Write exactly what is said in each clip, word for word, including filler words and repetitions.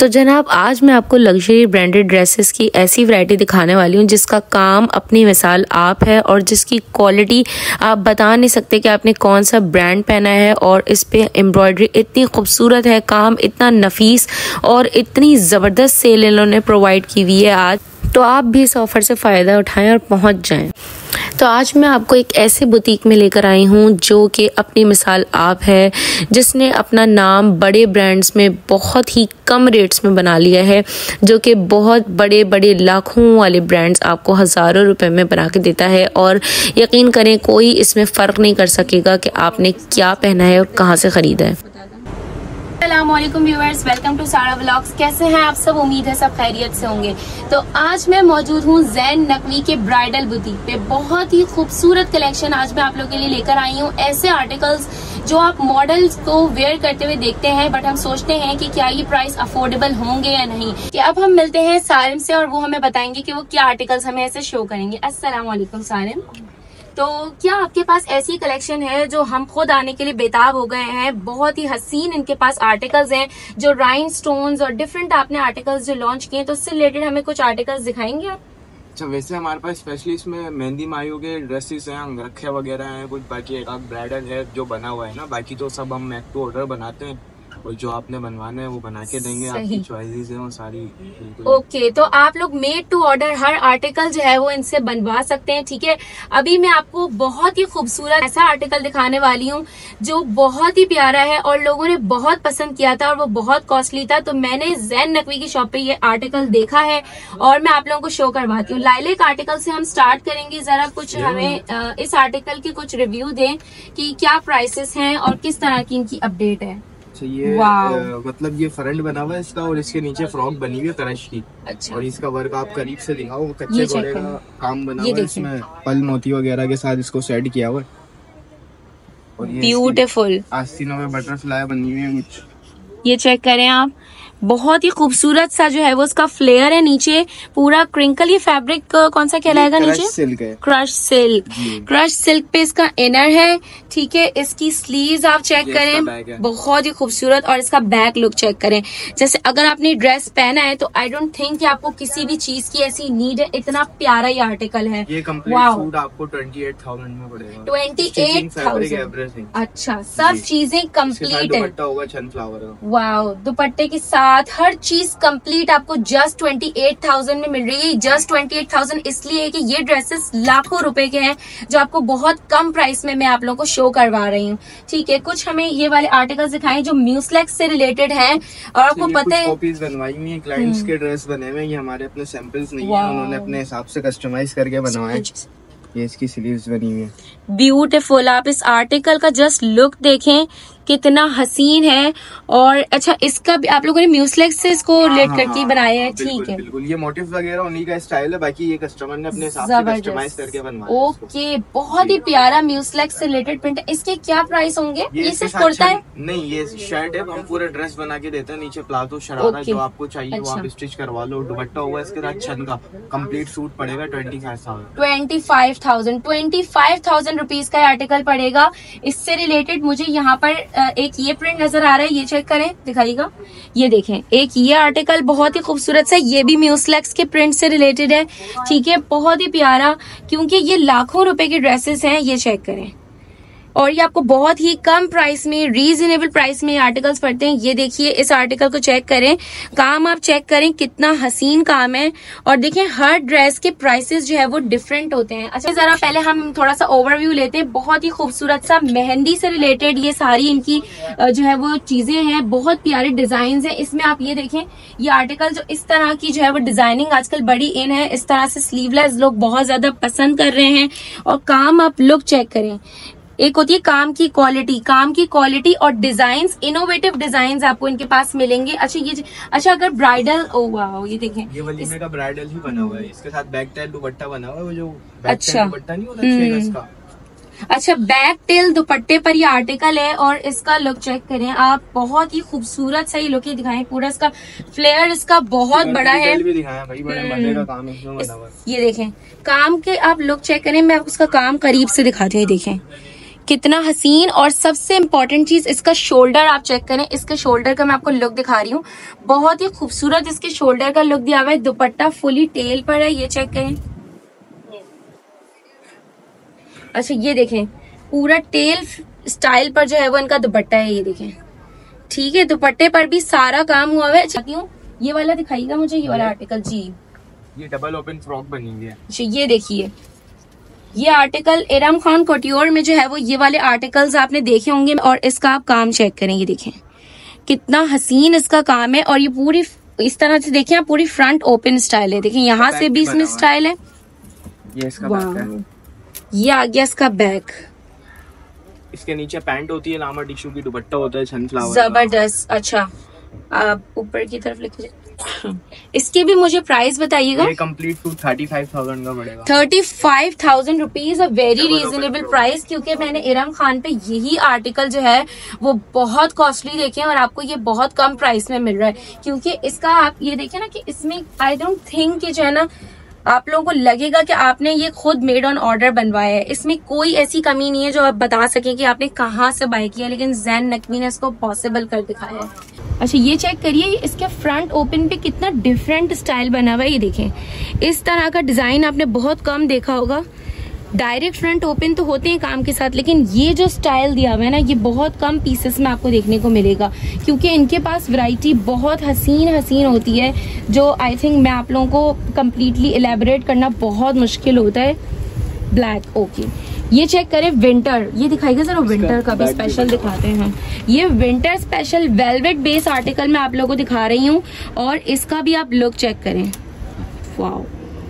तो जनाब आज मैं आपको लग्जरी ब्रांडेड ड्रेसेस की ऐसी वैरायटी दिखाने वाली हूँ जिसका काम अपनी मिसाल आप है और जिसकी क्वालिटी आप बता नहीं सकते कि आपने कौन सा ब्रांड पहना है। और इस पे एम्ब्रॉयडरी इतनी खूबसूरत है, काम इतना नफीस और इतनी ज़बरदस्त सेल इन्होंने प्रोवाइड की हुई है आज। तो आप भी इस ऑफ़र से फ़ायदा उठाएं और पहुँच जाएं। तो आज मैं आपको एक ऐसे बुटीक में लेकर आई हूँ जो कि अपनी मिसाल आप है, जिसने अपना नाम बड़े ब्रांड्स में बहुत ही कम रेट्स में बना लिया है, जो कि बहुत बड़े बड़े लाखों वाले ब्रांड्स आपको हज़ारों रुपए में बना के देता है। और यकीन करें कोई इसमें फ़र्क नहीं कर सकेगा कि आपने क्या पहना है और कहाँ से ख़रीदा है। अस्सलामुअलैकुम viewers, welcome to Sara vlogs. कैसे हैं आप सब? उम्मीद है सब खैरियत से होंगे। तो आज मैं मौजूद हूँ ज़ैन नकवी के ब्राइडल बुटीक पे। बहुत ही खूबसूरत कलेक्शन आज मैं आप लोगों के लिए लेकर आई हूँ। ऐसे आर्टिकल्स जो आप मॉडल्स को वेयर करते हुए देखते हैं, बट हम सोचते हैं कि क्या ये प्राइस अफोर्डेबल होंगे या नहीं। कि अब हम मिलते हैं सारिम से और वो हमें बताएंगे कि वो क्या आर्टिकल्स हमें ऐसे शो करेंगे। अस्सलामुअलैकुम सारिम, तो क्या आपके पास ऐसी कलेक्शन है जो हम खुद आने के लिए बेताब हो गए हैं? बहुत ही हसीन इनके पास आर्टिकल्स हैं, जो राइन स्टोन्स और डिफरेंट आपने आर्टिकल्स जो लॉन्च किए, तो उससे रिलेटेड हमें कुछ आर्टिकल्स दिखाएंगे आप? अच्छा, वैसे हमारे पास स्पेशली इसमें मेहंदी मायू के ड्रेसेस हैं, अंगरखे वगैरह हैं कुछ, बाकी एक आध ब्राइडल है जो बना हुआ है ना, बाकी तो सब हम मेक टू ऑर्डर बनाते हैं और जो आपने बनवाना है वो बना के देंगे। आपकी चॉइसेस हैं वो सारी। ओके, तो आप लोग मेड टू ऑर्डर हर आर्टिकल जो है वो इनसे बनवा सकते हैं, ठीक है। अभी मैं आपको बहुत ही खूबसूरत ऐसा आर्टिकल दिखाने वाली हूँ जो बहुत ही प्यारा है और लोगों ने बहुत पसंद किया था और वो बहुत कॉस्टली था। तो मैंने ज़ैन नकवी की शॉप पे ये आर्टिकल देखा है और मैं आप लोगों को शो करवाती हूँ। लाइलेक आर्टिकल से हम स्टार्ट करेंगे। जरा कुछ हमें इस आर्टिकल के कुछ रिव्यू दें कि क्या प्राइसेस हैं और किस तरह की इनकी अपडेट है। ये आ, मतलब ये फ्रंट बना हुआ है इसका और इसके नीचे फ्रॉक बनी हुई है क्रश की। अच्छा। और इसका वर्क आप करीब से दिखाओ, कच्चे घोड़े का काम बना हुआ है, इसमें पल मोती वगैरह के साथ इसको सेट किया हुआ है। और ये ब्यूटीफुल आस्तीनों में बटरफ्लाई बनी हुई है कुछ, ये चेक करें आप। बहुत ही खूबसूरत सा जो है वो उसका फ्लेयर है, नीचे पूरा क्रिंकल। ये फैब्रिक कौन सा कहलाएगा? नीचे सिल्क है, क्रश सिल्क। क्रश सिल्क पे इसका इनर है, ठीक है। इसकी स्लीव्स आप चेक करें, बहुत ही खूबसूरत। और इसका बैक लुक चेक करें। जैसे अगर आपने ड्रेस पहना है तो आई डोंट थिंक कि आपको किसी भी चीज की ऐसी नीड है। इतना प्यारा ये आर्टिकल है। ये कंप्लीट सूट आपको ट्वेंटी एट थाउजेंड में पड़ेगा। ट्वेंटी एट थाउजेंड अच्छा, सब चीजें कम्प्लीट है। होगा सनफ्लावर का। वाओ, दुपट्टे के साथ हर चीज कंप्लीट आपको जस्ट ट्वेंटी एट थाउजेंड में मिल रही है। जस्ट ट्वेंटी एट थाउजेंड इसलिए कि ये ड्रेसेस लाखों रुपए के हैं जो आपको बहुत कम प्राइस में मैं आप लोगों को शो करवा रही हूँ, ठीक है। कुछ हमें ये वाले आर्टिकल्स दिखाएं जो म्यूसलेक्स से रिलेटेड हैं। और आपको पता है कॉपीज बनवाई हुई है, क्लाइंट्स के ड्रेस बने हुए हैं, ये हमारे अपने सैंपल्स नहीं है, उन्होंने अपने हिसाब से कस्टमाइज करके बनवाए। ये इसकी स्लीव्स बनी हुई है, ब्यूटीफुल। आप इस आर्टिकल का जस्ट लुक देखें, कितना हसीन है। और अच्छा, इसका भी आप लोगों ने म्यूसलेक्स से इसको रिलेट हाँ, करके हाँ, बनाया है, ठीक है। बिल्कुल, ये मोटिव वगैरह उन्हीं का स्टाइल है, बाकी ये कस्टमर ने अपने हिसाब से कस्टमाइज करके बनवाया। ओके, बहुत ही प्यारा म्यूसलेक्स से रिलेटेड प्रिंट है। इसके क्या प्राइस होंगे? ये, ये सिर्फ कुर्ता है? नहीं, ये शर्ट है। हम पूरा ड्रेस बना के देते हैं, नीचे प्लाजो शरारा जो आपको चाहिए वो आप स्टिच करवा लो। दुपट्टा हुआ इसके साथ छन का कंप्लीट सूट पड़ेगा twenty five thousand twenty five thousand twenty five thousand rupees का आर्टिकल पड़ेगा। इससे रिलेटेड मुझे यहाँ पर एक ये प्रिंट नजर आ रहा है, ये चेक करें, दिखाइएगा। ये देखें, एक ये आर्टिकल बहुत ही खूबसूरत सा, ये भी म्यूसलेक्स के प्रिंट से रिलेटेड है, ठीक है। बहुत ही प्यारा, क्योंकि ये लाखों रुपए के ड्रेसेस हैं। ये चेक करें, और ये आपको बहुत ही कम प्राइस में, रीजनेबल प्राइस में आर्टिकल्स पड़ते हैं। ये देखिए, इस आर्टिकल को चेक करें, काम आप चेक करें, कितना हसीन काम है। और देखें, हर ड्रेस के प्राइसेस जो है वो डिफरेंट होते हैं। अच्छा, जरा पहले हम थोड़ा सा ओवरव्यू लेते हैं। बहुत ही खूबसूरत सा मेहंदी से रिलेटेड ये सारी इनकी जो है वो चीजें हैं, बहुत प्यारे डिजाइन है इसमें। आप ये देखें, ये आर्टिकल जो इस तरह की जो है वो डिजाइनिंग आजकल बड़ी इन है, इस तरह से स्लीवलेस लोग बहुत ज्यादा पसंद कर रहे हैं। और काम आप लुक चेक करें, एक होती है काम की क्वालिटी, काम की क्वालिटी और डिजाइन्स, इनोवेटिव डिजाइन्स आपको इनके पास मिलेंगे। अच्छा, ये अच्छा अगर ब्राइडल, ओ वाह, ये देखें, ये वलीमे का ब्राइडल ही बना हुआ है, इसके साथ बैक टेल दुपट्टा बना हुआ है, वो जो बैक अच्छा दुपट्टा नहीं होता छह गज का। अच्छा, बैक टेल दुपट्टे पर ये आर्टिकल है और इसका लुक चेक करें आप। बहुत ही खूबसूरत सा ही लुक ही दिखाएं, पूरा इसका फ्लेयर इसका बहुत बड़ा है। भी दिखाया भाई, बड़े मजे का काम इसमें बना हुआ है। ये देखें, काम के आप लुक चेक करें, मैं आपको इसका काम करीब से दिखाती हूँ। देखें, कितना हसीन। और सबसे इम्पोर्टेंट चीज इसका शोल्डर आप चेक करें, इसके शोल्डर का मैं आपको लुक दिखा रही हूँ, बहुत ही खूबसूरत इसके शोल्डर का लुक दिया हुआ है। दुपट्टा फुली टेल पर है, ये चेक करें। अच्छा ये देखें, पूरा टेल स्टाइल पर जो है वो इनका दुपट्टा है, ये देखें। ठीक है, दुपट्टे पर भी सारा काम हुआ है। चाहती हूँ ये वाला दिखाइएगा मुझे, ये वाला आर्टिकल जी। ये डबल ओपन फ्रॉक बनी हुई है। अच्छा ये देखिए, ये आर्टिकल इरम खान कोटियोर में जो है वो ये वाले आर्टिकल्स आपने देखे होंगे। और इसका आप काम चेक करें, ये देखें कितना हसीन इसका काम है। और ये पूरी इस तरह से देखें आप, पूरी फ्रंट ओपन स्टाइल है। देखें यहाँ से भी इसमें स्टाइल है। ये इसका बैक है, ये आ गया इसका बैक। इसके नीचे पैंट होती है, लामा टिश्यू की, दुपट्टा होता है सनफ्लावर। जबरदस्त। अच्छा आप ऊपर की तरफ लिखिए। इसके भी मुझे प्राइस बताइएगा। ये complete suit thirty five thousand का पड़ेगा। Thirty five thousand rupees, a very reasonable price. क्योंकि मैंने इरम खान पे यही आर्टिकल जो है वो बहुत कॉस्टली देखे हैं और आपको ये बहुत कम प्राइस में मिल रहा है। क्योंकि इसका आप ये देखें ना कि इसमें आई डोंट थिंक कि जो है ना आप लोगों को लगेगा कि आपने ये खुद मेड ऑन ऑर्डर बनवाया है। इसमें कोई ऐसी कमी नहीं है जो आप बता सकें कि आपने कहाँ से बाय किया, लेकिन जैन नकवी ने इसको पॉसिबल कर दिखाया है। अच्छा ये चेक करिए, इसके फ्रंट ओपन पे कितना डिफरेंट स्टाइल बना हुआ है। ये देखें, इस तरह का डिजाइन आपने बहुत कम देखा होगा। डायरेक्ट फ्रंट ओपन तो होते हैं काम के साथ, लेकिन ये जो स्टाइल दिया हुआ है ना, ये बहुत कम पीसेस में आपको देखने को मिलेगा। क्योंकि इनके पास वैरायटी बहुत हसीन हसीन होती है, जो आई थिंक मैं आप लोगों को कम्प्लीटली इलेबोरेट करना बहुत मुश्किल होता है। Black, okay. ये चेक करें, विंटर, ये दिखाएगा जरा, विंटर का भी स्पेशल दिखाते हैं हम। ये winter special velvet base article मैं आप लोगों को दिखा रही हूँ। और इसका भी आप लुक चेक करें, वाओ,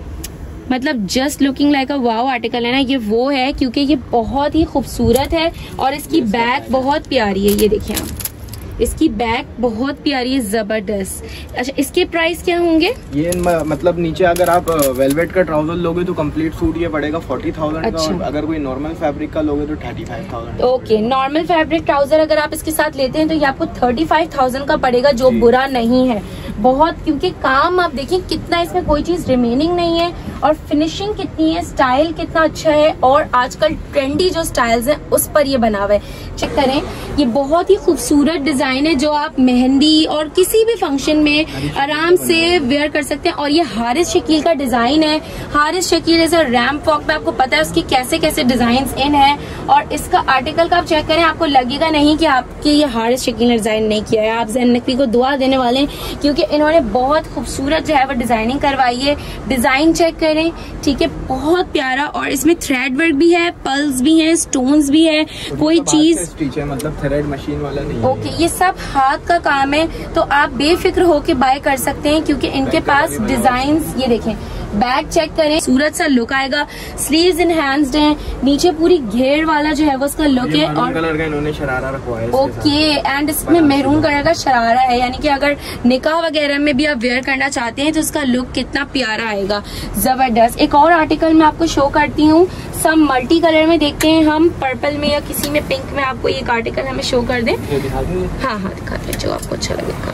मतलब just looking like a wow article है ना, ये वो है। क्योंकि ये बहुत ही खूबसूरत है और इसकी बैक बहुत प्यारी है। ये देखिए आप, इसकी बैक बहुत प्यारी है, जबरदस्त। अच्छा इसके प्राइस क्या होंगे? ये मतलब नीचे अगर आप वेलवेट का ट्राउजर लोगे तो कंप्लीट सूट ये पड़ेगा फोर्टी थाउजेंड का। और अगर कोई नॉर्मल फैब्रिक का लोगे तो thirty five thousand. Okay, normal fabric trouser अगर आप इसके साथ लेते हैं तो ये आपको थर्टी फाइव थाउजेंड का पड़ेगा, जो बुरा नहीं है बहुत। क्योंकि काम आप देखिए कितना, इसमें कोई चीज रिमेनिंग नहीं है और फिनिशिंग कितनी है, स्टाइल कितना अच्छा है। और आजकल ट्रेंडी जो स्टाइल्स हैं उस पर ये बना हुआ है। चेक करें, ये बहुत ही खूबसूरत डिजाइन है जो आप मेहंदी और किसी भी फंक्शन में आराम से वेयर कर सकते हैं। और ये हारिस शकील का डिजाइन है। Haris Shakeel is a ramp walk पे, आपको पता है उसकी कैसे कैसे डिजाइन इन है। और इसका आर्टिकल का आप चेक करें, आपको लगेगा नहीं कि आपके ये हारिस शकील ने डिजाइन नहीं किया है। आप जैन नकवी को दुआ देने वाले हैं, क्योंकि इन्होंने बहुत खूबसूरत जो है वो डिजाइनिंग करवाई है। डिजाइन चेक करें, ठीक है, बहुत प्यारा। और इसमें थ्रेड वर्क भी है, पल्स भी है, स्टोन्स भी है, कोई चीज मतलब थ्रेड मशीन वाला नहीं। ओके, ये सब हाथ का काम है, तो आप बेफिक्र होके बाय कर सकते हैं। क्योंकि इनके पास डिजाइन्स, ये देखें, बैक चेक करें, सूरत सा लुक आएगा। स्लीव्स इनहैंस्ड हैं, नीचे पूरी घेर वाला जो है वो उसका लुक है। और कलर का इन्होंने शरारा रखवाया है। ओके, एंड इसमें मेहरून कलर का शरारा है, यानी कि अगर निकाह वगैरह में भी आप वेयर करना चाहते हैं तो उसका लुक कितना प्यारा आएगा, जबरदस्त। एक और आर्टिकल मैं आपको शो करती हूँ, सब मल्टी कलर में देखते हैं हम, पर्पल में या किसी में पिंक में। आपको ये आर्टिकल हमें शो कर दें। हाँ हाँ दिखाते हैं, जो आपको अच्छा लगे।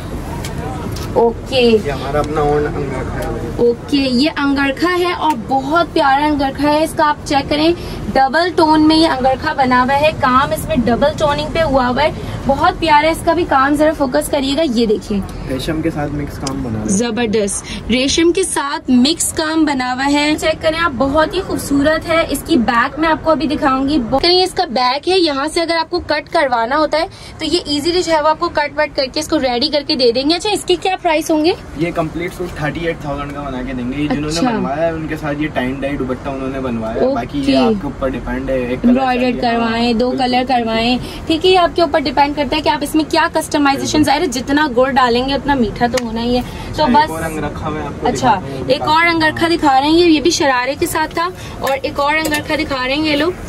ओके, ये हमारा अपना ओन अंगरखा है। ओके, ये अंगरखा है और बहुत प्यारा अंगरखा है। इसका आप चेक करें, डबल टोन में ये अंगरखा बना हुआ है, काम इसमें डबल टोनिंग पे हुआ हुआ है, बहुत प्यारा है। इसका भी काम जरा फोकस करिएगा, ये देखिए, रेशम के साथ मिक्स काम बना हुआ है, जबरदस्त, रेशम के साथ मिक्स काम बना हुआ है। चेक करें आप, बहुत ही खूबसूरत है। इसकी बैक में आपको अभी दिखाऊंगी। इसका बैक है, यहाँ से अगर आपको कट करवाना होता है तो ये इजीली जो है वो आपको कट वट करके इसको रेडी करके दे देंगे। अच्छा इसके क्या प्राइस होंगे? ये complete suit thirty eight thousand का बना के देंगे। ये जिन्होंने अच्छा। बनवाया है उनके साथ ये टाइन डाई दुपट्टा उन्होंने बनवाया है। बाकी ये आपके ऊपर डिपेंड है, एम्ब्रॉयडर्ड करवाएं, दो कलर करवाएं, ठीक है, ये आपके ऊपर डिपेंड करता है कि आप इसमें क्या कस्टमाइजेशन, ज़ाहिर है जितना गुड़ डालेंगे उतना मीठा तो होना ही है। तो बस अच्छा, एक और अंगरखा दिखा रहे हैं, ये भी शरारे के साथ था। और एक और अंगरखा दिखा रहे हैं, ये लोग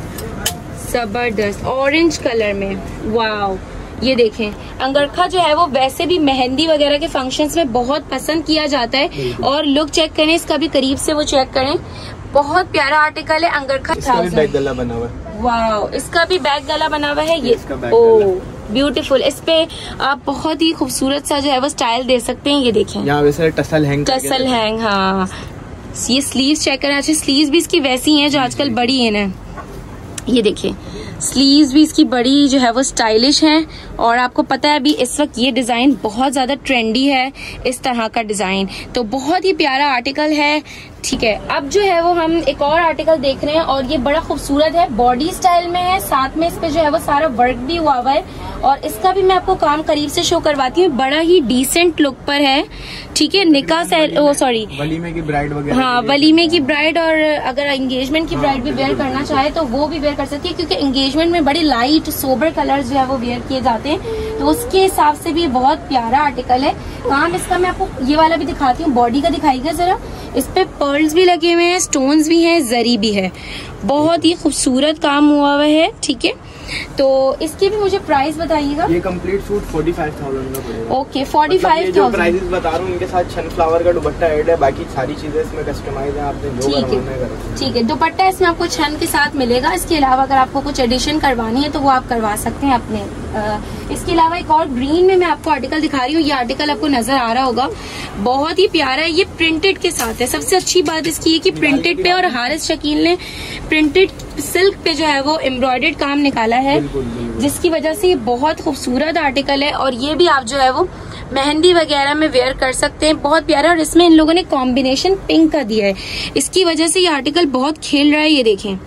जबरदस्त ऑरेंज कलर में, वाओ। ये देखें, अंगरखा जो है वो वैसे भी मेहंदी वगैरह के फंक्शंस में बहुत पसंद किया जाता है। और लुक चेक करें इसका भी करीब से, वो चेक करें, बहुत प्यारा आर्टिकल है अंगरखा। बैक गला बना हुआ है, वाओ, इसका भी बैक गला बना हुआ है। ये ओ ब्यूटीफुल, इस पे आप बहुत ही खूबसूरत सा जो है वो स्टाइल दे सकते हैं। ये देखें, यहाँ वैसे टसल हैंग, टसल हैंग, हाँ। ये स्लीव्स चेक करें, अच्छी स्लीव्स भी इसकी वैसी हैं जो आजकल बड़ी है ना। ये देखिए, स्लीव्स भी इसकी बड़ी जो है वो स्टाइलिश हैं और आपको पता है अभी इस वक्त ये डिजाइन बहुत ज्यादा ट्रेंडी है, इस तरह का डिजाइन, तो बहुत ही प्यारा आर्टिकल है। ठीक है, अब जो है वो हम एक और आर्टिकल देख रहे हैं और ये बड़ा खूबसूरत है, बॉडी स्टाइल में है, साथ में इस पे जो है वो सारा वर्क भी हुआ हुआ है और इसका भी मैं आपको काम करीब से शो करवाती हूँ। बड़ा ही डिसेंट लुक पर है। ठीक है, निकाह से ओ सॉरी वलीमे की ब्राइड वगैरह, हाँ वलीमे की ब्राइड, और अगर एंगेजमेंट की ब्राइड भी वेयर करना चाहे तो वो भी वेयर कर सकती है, क्योंकि एंगेजमेंट में बड़ी लाइट सोबर कलर्स जो है वो वेयर किए जाते हैं, तो उसके हिसाब से भी बहुत प्यारा आर्टिकल है। काम इसका मैं आपको ये वाला भी दिखाती हूँ, बॉडी का दिखाइएगा जरा। इस पे पर्ल्स भी लगे हुए हैं, स्टोन्स भी हैं, जरी भी है, बहुत ही खूबसूरत काम हुआ हुआ है। ठीक है, तो इसकी भी मुझे प्राइस बताइएगा। ये complete suit forty five thousand का पड़ेगा। ओके, फोर्टी फाइव जो प्राइसेस बता रहा हूँ इनके साथ सनफ्लावर का दुपट्टा ऐड है, बाकी सारी चीजें इसमें कस्टमाइज है, आपने जो करवाना है। ठीक है, दुपट्टा इसमें आपको छन के साथ मिलेगा। इसके अलावा अगर आपको कुछ एडिशन करवानी है तो वो आप करवा सकते हैं अपने। आ, इसके अलावा एक और ग्रीन में मैं आपको आर्टिकल दिखा रही हूँ, ये आर्टिकल आपको नजर आ रहा होगा, बहुत ही प्यारा है। ये प्रिंटेड के साथ है, सबसे अच्छी बात इसकी है कि प्रिंटेड पे, और हारिस शकील ने प्रिंटेड सिल्क पे जो है वो एम्ब्रॉयडर्ड काम निकाला है, जिसकी वजह से ये बहुत खूबसूरत आर्टिकल है। और ये भी आप जो है वो मेहंदी वगैरह में वेयर कर सकते हैं, बहुत प्यारा। और इसमें इन लोगों ने कॉम्बिनेशन पिंक का दिया है, इसकी वजह से ये आर्टिकल बहुत खेल रहा है। ये देखें,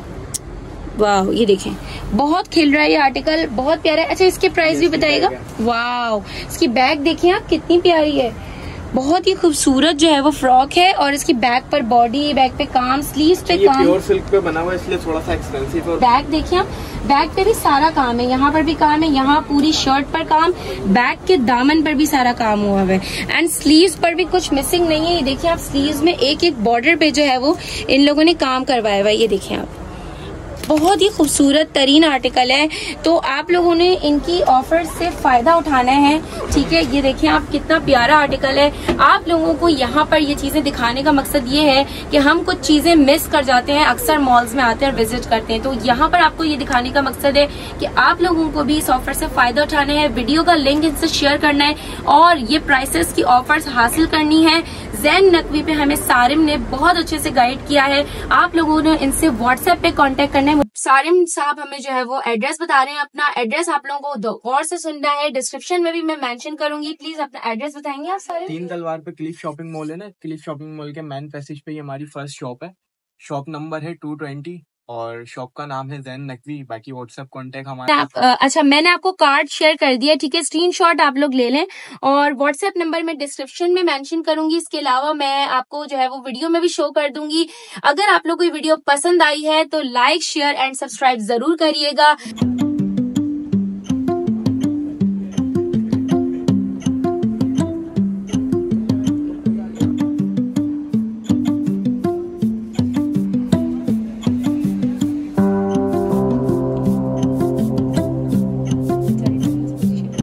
वाह, ये देखें, बहुत खिल रहा है ये आर्टिकल, बहुत प्यारा है। अच्छा, इसके प्राइस भी बताइएगा। वाह, इसकी बैग देखिए आप, कितनी प्यारी है, बहुत ही खूबसूरत जो है वो फ्रॉक है। और इसकी बैक पर बॉडी, बैक पे काम, स्लीव्स पे काम, प्योर सिल्क पे बना हुआ है इसलिए थोड़ा सा एक्सपेंसिव है। बैक देखिए आप, बैक पे भी सारा काम है, यहाँ पर भी काम है, यहाँ पूरी शर्ट पर काम, बैक के दामन पर भी सारा काम हुआ है, एंड स्लीव्स पर भी कुछ मिसिंग नहीं है। ये देखिए आप, स्लीव्स में एक एक बॉर्डर पे जो है वो इन लोगों ने काम करवाया हुआ है। ये देखिए आप, बहुत ही खूबसूरत तरीन आर्टिकल है, तो आप लोगों ने इनकी ऑफर से फायदा उठाना है। ठीक है, ये देखिए आप, कितना प्यारा आर्टिकल है। आप लोगों को यहाँ पर ये चीजें दिखाने का मकसद ये है कि हम कुछ चीजें मिस कर जाते हैं, अक्सर मॉल्स में आते हैं और विजिट करते हैं, तो यहाँ पर आपको ये दिखाने का मकसद है कि आप लोगों को भी इस ऑफर से फायदा उठाना है, वीडियो का लिंक इनसे शेयर करना है और ये प्राइसेस की ऑफर्स हासिल करनी है। ज़ैन नकवी पे हमें सारिम ने बहुत अच्छे से गाइड किया है, आप लोगों ने इनसे व्हाट्सएप पे कांटेक्ट करना है। सारिम साहब हमें जो है वो एड्रेस बता रहे हैं, अपना एड्रेस आप लोगों को गौर से सुनना है, डिस्क्रिप्शन में भी मैं मेंशन करूंगी। प्लीज अपना एड्रेस बताएंगे आप सारे। तीन तलवार पे क्लिफ शॉपिंग मॉल है ना, क्लिफ शॉपिंग मॉल के मेन पैसेज पे ये हमारी फर्स्ट शॉप है, शॉप नंबर है टू ट्वेंटी और शॉप का नाम है ज़ैन नकवी। बाकी व्हाट्सएप कांटेक्ट हमारा आप, अच्छा, मैंने आपको कार्ड शेयर कर दिया, ठीक है, स्क्रीनशॉट आप लोग ले लें और व्हाट्सएप नंबर मैं डिस्क्रिप्शन में मेंशन करूंगी। इसके अलावा मैं आपको जो है वो वीडियो में भी शो कर दूंगी। अगर आप लोग को वीडियो पसंद आई है तो लाइक, शेयर एंड सब्सक्राइब जरूर करिएगा।